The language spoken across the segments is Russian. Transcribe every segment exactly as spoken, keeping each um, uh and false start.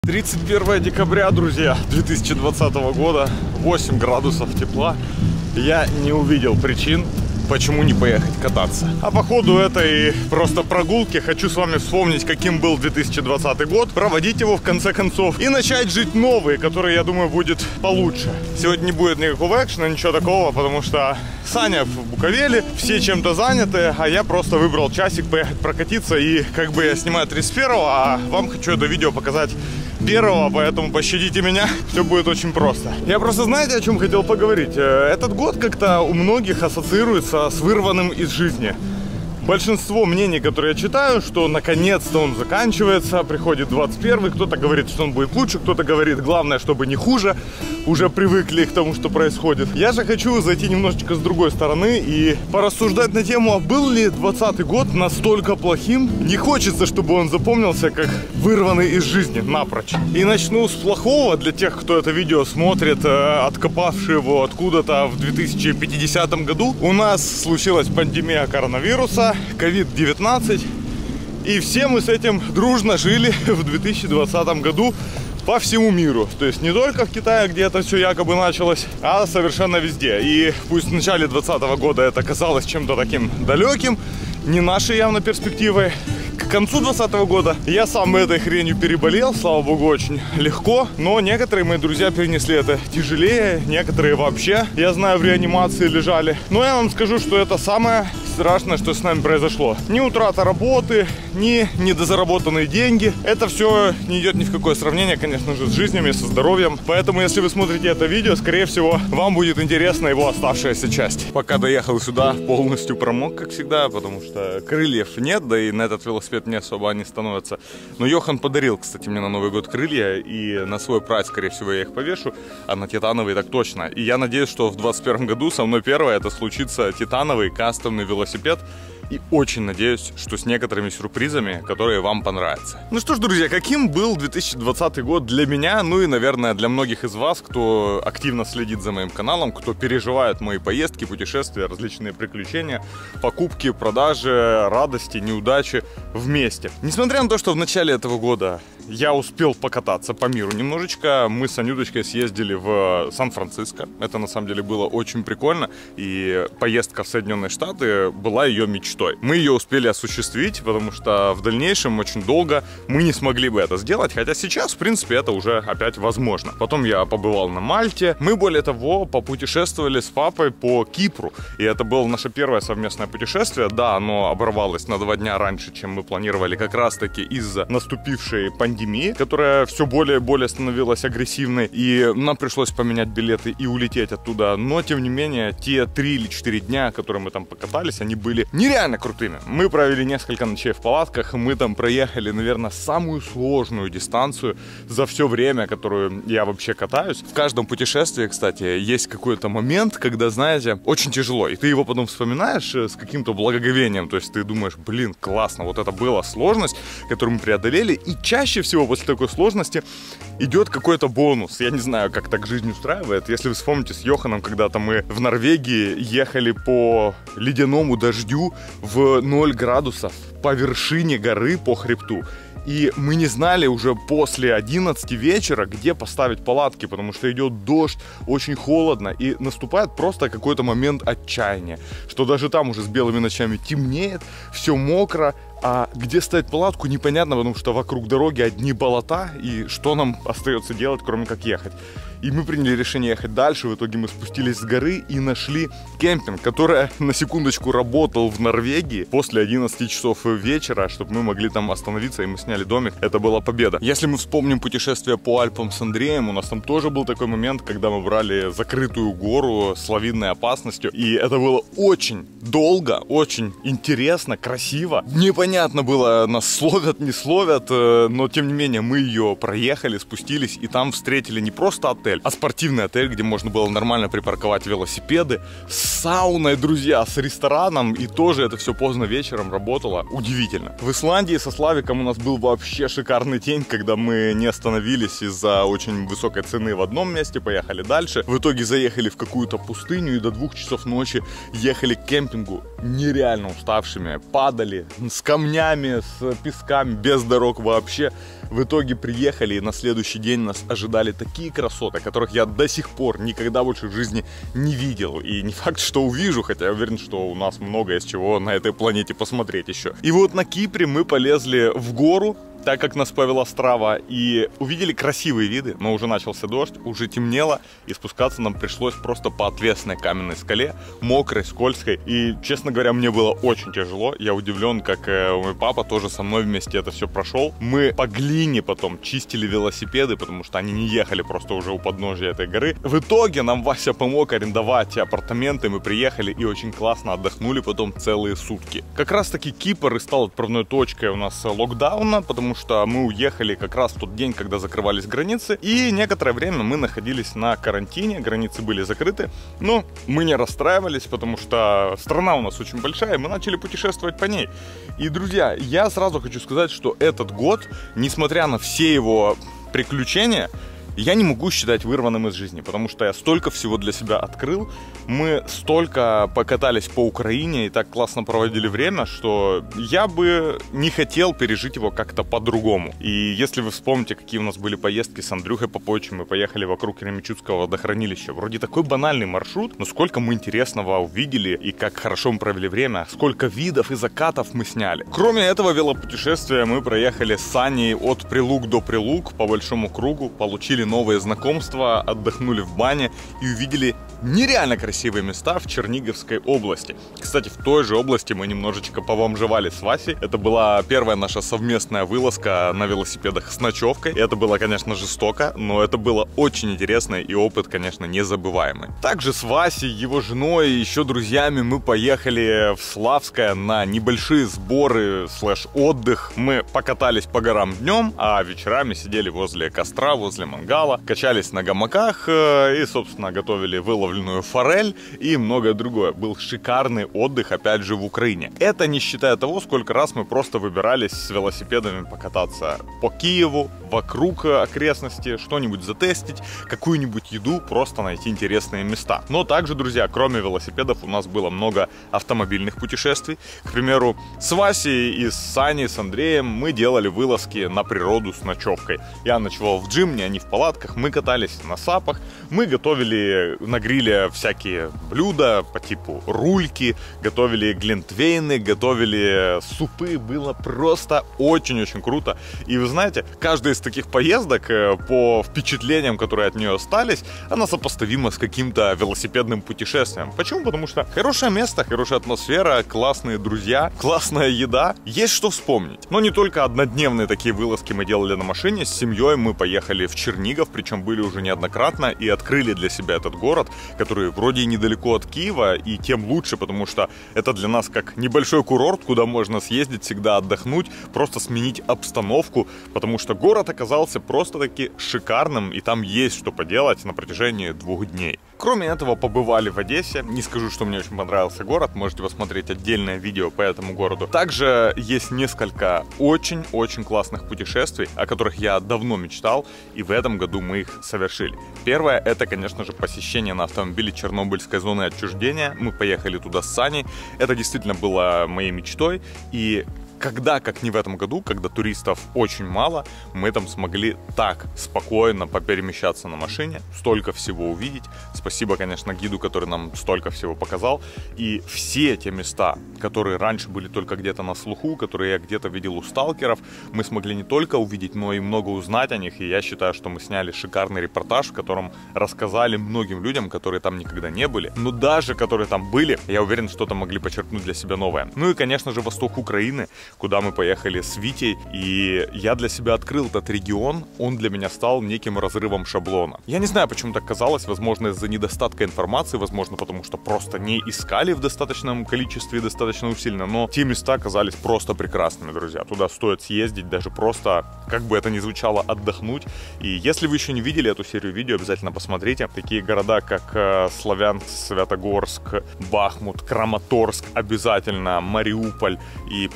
тридцать первое декабря, друзья, две тысячи двадцатого года, восемь градусов тепла. Я не увидел причин, почему не поехать кататься. А по ходу этой просто прогулки хочу с вами вспомнить, каким был две тысячи двадцатый год, проводить его в конце концов и начать жить новый, который, я думаю, будет получше. Сегодня не будет никакого экшена, ничего такого, потому что Саня в Буковеле, все чем-то заняты, а я просто выбрал часик поехать прокатиться. И как бы я снимаю тридцать первого, а вам хочу это видео показать первого, поэтому пощадите меня, все будет очень просто. Я просто, знаете, о чем хотел поговорить? Этот год как-то у многих ассоциируется с вырванным из жизни. Большинство мнений, которые я читаю, что наконец-то он заканчивается, приходит двадцать первый, кто-то говорит, что он будет лучше, кто-то говорит, главное, чтобы не хуже, уже привыкли к тому, что происходит. Я же хочу зайти немножечко с другой стороны и порассуждать на тему, а был ли двадцатый год настолько плохим? Не хочется, чтобы он запомнился как вырванный из жизни напрочь. И начну с плохого для тех, кто это видео смотрит, откопавший его откуда-то в две тысячи пятидесятом году. У нас случилась пандемия коронавируса, ковид девятнадцать, и все мы с этим дружно жили в две тысячи двадцатом году по всему миру. То есть не только в Китае, где это все якобы началось, а совершенно везде. И пусть в начале двадцатого года это казалось чем-то таким далеким, не нашей явно перспективой, к концу двадцатого года я сам этой хренью переболел, слава богу, очень легко. Но некоторые мои друзья перенесли это тяжелее, некоторые вообще, я знаю, в реанимации лежали. Но я вам скажу, что это самое страшное, что с нами произошло. Ни утрата работы, ни недозаработанные деньги. Это все не идет ни в какое сравнение, конечно же, с жизнями, со здоровьем. Поэтому, если вы смотрите это видео, скорее всего, вам будет интересна его оставшаяся часть. Пока доехал сюда, полностью промок, как всегда, потому что крыльев нет, да и на этот велосипед не особо они становятся. Но Йохан подарил, кстати, мне на Новый год крылья, и на свой прайс, скорее всего, я их повешу, а на титановый так точно. И я надеюсь, что в двадцать первом году со мной первое это случится титановый кастомный велосипед. И очень надеюсь, что с некоторыми сюрпризами, которые вам понравятся. Ну что ж, друзья, каким был две тысячи двадцатый год для меня, ну и, наверное, для многих из вас, кто активно следит за моим каналом, кто переживает мои поездки, путешествия, различные приключения, покупки, продажи, радости, неудачи вместе. Несмотря на то, что в начале этого года я успел покататься по миру немножечко, мы с Анюточкой съездили в Сан-Франциско. Это, на самом деле, было очень прикольно, и поездка в Соединенные Штаты была ее мечтой. Мы ее успели осуществить, потому что в дальнейшем очень долго мы не смогли бы это сделать, хотя сейчас, в принципе, это уже опять возможно. Потом я побывал на Мальте. Мы, более того, попутешествовали с папой по Кипру, и это было наше первое совместное путешествие. Да, оно оборвалось на два дня раньше, чем мы планировали, как раз-таки из-за наступившей пандемии, которая все более и более становилась агрессивной, и нам пришлось поменять билеты и улететь оттуда. Но, тем не менее, те три или четыре дня, которые мы там покатались, они были нереально крутыми. Мы провели несколько ночей в палатках, мы там проехали, наверное, самую сложную дистанцию за все время, которую я вообще катаюсь. В каждом путешествии, кстати, есть какой-то момент, когда, знаете, очень тяжело, и ты его потом вспоминаешь с каким-то благоговением, то есть ты думаешь, блин, классно, вот это была сложность, которую мы преодолели, и чаще всего после такой сложности идет какой-то бонус. Я не знаю, как так жизнь устраивает. Если вы вспомните с Йоханом, когда-то мы в Норвегии ехали по ледяному дождю в ноль градусов по вершине горы, по хребту. И мы не знали уже после одиннадцати вечера, где поставить палатки, потому что идет дождь, очень холодно, и наступает просто какой-то момент отчаяния, что даже там уже с белыми ночами темнеет, все мокро, а где ставить палатку непонятно, потому что вокруг дороги одни болота, и что нам остается делать, кроме как ехать. И мы приняли решение ехать дальше. В итоге мы спустились с горы и нашли кемпинг, который, на секундочку, работал в Норвегии после одиннадцати часов вечера, чтобы мы могли там остановиться, и мы сняли домик. Это была победа. Если мы вспомним путешествие по Альпам с Андреем, у нас там тоже был такой момент, когда мы брали закрытую гору с лавинной опасностью, и это было очень долго, очень интересно, красиво. Непонятно было, нас словят, не словят, но тем не менее мы ее проехали, спустились, и там встретили не просто отель, а спортивный отель, где можно было нормально припарковать велосипеды, с сауной, друзья, с рестораном, и тоже это все поздно вечером работало. Удивительно. В Исландии со Славиком у нас был вообще шикарный день, когда мы не остановились из-за очень высокой цены в одном месте, поехали дальше. В итоге заехали в какую-то пустыню и до двух часов ночи ехали к кемпингу нереально уставшими, падали с камнями, камнями, с песками, без дорог вообще. В итоге приехали, и на следующий день нас ожидали такие красоты, которых я до сих пор никогда больше в жизни не видел. И не факт, что увижу, хотя я уверен, что у нас много из чего на этой планете посмотреть еще. И вот на Кипре мы полезли в гору, так как нас повела Страва, и увидели красивые виды, но уже начался дождь, уже темнело, и спускаться нам пришлось просто по отвесной каменной скале, мокрой, скользкой, и, честно говоря, мне было очень тяжело. Я удивлен, как э, мой папа тоже со мной вместе это все прошел. Мы по глине потом чистили велосипеды, потому что они не ехали просто уже у подножия этой горы. В итоге нам Вася помог арендовать апартаменты, мы приехали и очень классно отдохнули потом целые сутки. Как раз таки Кипр и стал отправной точкой у нас локдауна, потому что мы уехали как раз в тот день, когда закрывались границы, и некоторое время мы находились на карантине, границы были закрыты, но мы не расстраивались, потому что страна у нас очень большая, и мы начали путешествовать по ней. И, друзья, я сразу хочу сказать, что этот год, несмотря на все его приключения, я не могу считать вырванным из жизни, потому что я столько всего для себя открыл. Мы столько покатались по Украине и так классно проводили время, что я бы не хотел пережить его как-то по-другому. И если вы вспомните, какие у нас были поездки с Андрюхой Попойчем, мы поехали вокруг Кременчугского водохранилища. Вроде такой банальный маршрут, но сколько мы интересного увидели и как хорошо мы провели время, сколько видов и закатов мы сняли. Кроме этого велопутешествия мы проехали с Саней от Прилук до Прилук по большому кругу, получили новые знакомства, отдохнули в бане и увидели нереально красивые места в Черниговской области. Кстати, в той же области мы немножечко побомжевали с Васей. Это была первая наша совместная вылазка на велосипедах с ночевкой. И это было, конечно, жестоко, но это было очень интересно и опыт, конечно, незабываемый. Также с Васей, его женой и еще друзьями мы поехали в Славское на небольшие сборы слэш отдых. Мы покатались по горам днем, а вечерами сидели возле костра, возле мангала, качались на гамаках и, собственно, готовили вылов форель и многое другое. Был шикарный отдых, опять же, в Украине. Это не считая того, сколько раз мы просто выбирались с велосипедами покататься по Киеву, вокруг окрестности, что-нибудь затестить, какую-нибудь еду, просто найти интересные места. Но также, друзья, кроме велосипедов у нас было много автомобильных путешествий. К примеру, с Васей и с Саней, с Андреем мы делали вылазки на природу с ночевкой. Я ночевал в джимне, они в палатках, мы катались на сапах, мы готовили на гриле всякие блюда по типу рульки, готовили глинтвейны, готовили супы. Было просто очень-очень круто. И вы знаете, каждая из таких поездок по впечатлениям, которые от нее остались, она сопоставима с каким-то велосипедным путешествием. Почему? Потому что хорошее место, хорошая атмосфера, классные друзья, классная еда. Есть что вспомнить. Но не только однодневные такие вылазки мы делали на машине. С семьей мы поехали в Чернигов, причем были уже неоднократно и открыли для себя этот город, который вроде и недалеко от Киева, и тем лучше, потому что это для нас как небольшой курорт, куда можно съездить, всегда отдохнуть, просто сменить обстановку, потому что город оказался просто-таки шикарным, и там есть что поделать на протяжении двух дней. Кроме этого, побывали в Одессе. Не скажу, что мне очень понравился город, можете посмотреть отдельное видео по этому городу. Также есть несколько очень-очень классных путешествий, о которых я давно мечтал, и в этом году мы их совершили. Первое, это, конечно же, посещение на автомобиле Чернобыльской зоны отчуждения. Мы поехали туда с Саней. Это действительно было моей мечтой, и когда, как не в этом году, когда туристов очень мало, мы там смогли так спокойно поперемещаться на машине, столько всего увидеть. Спасибо, конечно, гиду, который нам столько всего показал. И все те места, которые раньше были только где-то на слуху, которые я где-то видел у сталкеров, мы смогли не только увидеть, но и много узнать о них. И я считаю, что мы сняли шикарный репортаж, в котором рассказали многим людям, которые там никогда не были. Но даже которые там были, я уверен, что-то могли почерпнуть для себя новое. Ну и, конечно же, восток Украины, куда мы поехали с Витей, и я для себя открыл этот регион, он для меня стал неким разрывом шаблона. Я не знаю, почему так казалось, возможно, из-за недостатка информации, возможно, потому что просто не искали в достаточном количестве и достаточно усиленно, но те места казались просто прекрасными, друзья. Туда стоит съездить, даже просто, как бы это ни звучало, отдохнуть. И если вы еще не видели эту серию видео, обязательно посмотрите. Такие города, как Славянск, Святогорск, Бахмут, Краматорск, обязательно Мариуполь, и потом мы поехали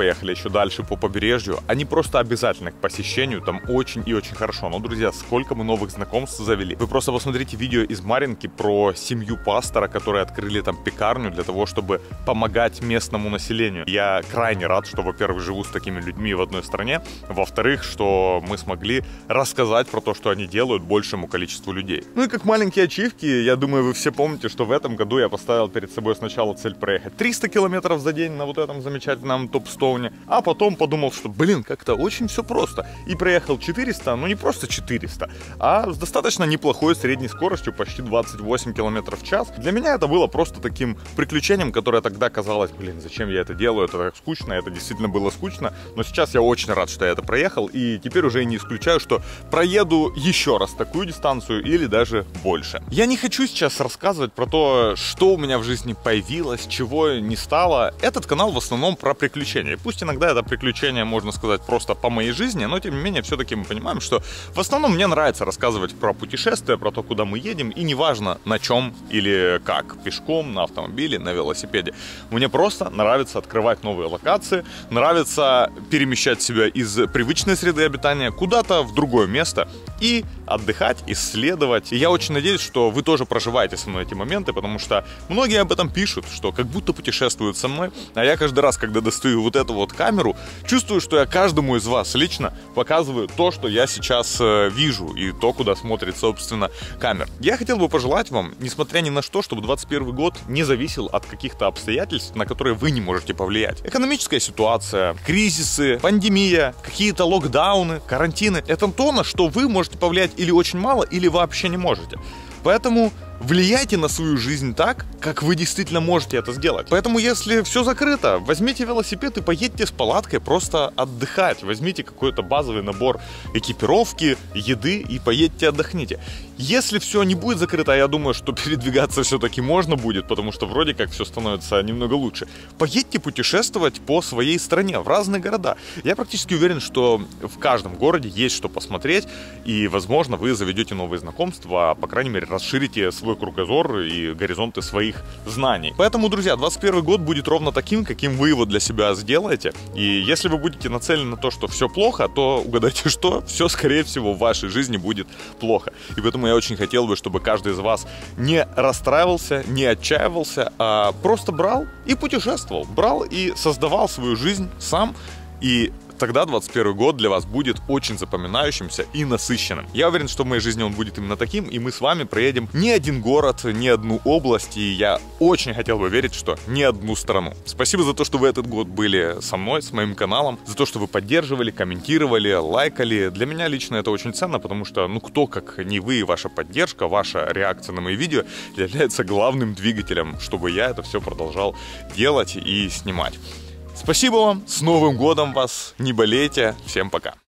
поехали еще дальше по побережью. Они просто обязательны к посещению, там очень и очень хорошо. Но, друзья, сколько мы новых знакомств завели. Вы просто посмотрите видео из Марьинки про семью пастора, которые открыли там пекарню для того, чтобы помогать местному населению. Я крайне рад, что, во-первых, живу с такими людьми в одной стране, во-вторых, что мы смогли рассказать про то, что они делают большему количеству людей. Ну и как маленькие ачивки, я думаю, вы все помните, что в этом году я поставил перед собой сначала цель проехать триста километров за день на вот этом замечательном Топстоуне, а потом подумал, что, блин, как-то очень все просто. И проехал четыреста, ну не просто четыреста, а с достаточно неплохой средней скоростью, почти двадцать восемь километров в час. Для меня это было просто таким приключением, которое тогда казалось, блин, зачем я это делаю, это так скучно, это действительно было скучно. Но сейчас я очень рад, что я это проехал, и теперь уже не исключаю, что проеду еще раз такую дистанцию или даже больше. Я не хочу сейчас рассказывать про то, что у меня в жизни появилось, чего не стало. Этот канал в основном про приключения. Пусть иногда это приключение, можно сказать, просто по моей жизни, но тем не менее, все-таки мы понимаем, что в основном мне нравится рассказывать про путешествия, про то, куда мы едем, и неважно на чем или как, пешком, на автомобиле, на велосипеде. Мне просто нравится открывать новые локации, нравится перемещать себя из привычной среды обитания куда-то в другое место и отдыхать, исследовать. И я очень надеюсь, что вы тоже проживаете со мной эти моменты, потому что многие об этом пишут, что как будто путешествуют со мной, а я каждый раз, когда достаю вот эту вот камеру, чувствую, что я каждому из вас лично показываю то, что я сейчас э, вижу, и то, куда смотрит, собственно, камера. Я хотел бы пожелать вам, несмотря ни на что, чтобы двадцать первый год не зависел от каких-то обстоятельств, на которые вы не можете повлиять. Экономическая ситуация, кризисы, пандемия, какие-то локдауны, карантины — это то, на что вы можете повлиять или очень мало, или вообще не можете. Поэтому влияйте на свою жизнь так, как вы действительно можете это сделать. Поэтому, если все закрыто, возьмите велосипед и поедьте с палаткой просто отдыхать. Возьмите какой-то базовый набор экипировки, еды и поедьте отдохните. Если все не будет закрыто, я думаю, что передвигаться все-таки можно будет, потому что вроде как все становится немного лучше. Поедьте путешествовать по своей стране, в разные города. Я практически уверен, что в каждом городе есть что посмотреть, и, возможно, вы заведете новые знакомства, а, по крайней мере, расширите свой кругозор и горизонты своих знаний. Поэтому, друзья, двадцать первый год будет ровно таким, каким вы его для себя сделаете. И если вы будете нацелены на то, что все плохо, то угадайте что, все, скорее всего, в вашей жизни будет плохо. И поэтому я очень хотел бы, чтобы каждый из вас не расстраивался, не отчаивался, а просто брал и путешествовал, брал и создавал свою жизнь сам. И тогда двадцать первый год для вас будет очень запоминающимся и насыщенным. Я уверен, что в моей жизни он будет именно таким, и мы с вами проедем не один город, не одну область, и я очень хотел бы верить, что не одну страну. Спасибо за то, что вы этот год были со мной, с моим каналом, за то, что вы поддерживали, комментировали, лайкали. Для меня лично это очень ценно, потому что, ну, кто, как не вы, и ваша поддержка, ваша реакция на мои видео является главным двигателем, чтобы я это все продолжал делать и снимать. Спасибо вам, с Новым годом вас, не болейте, всем пока.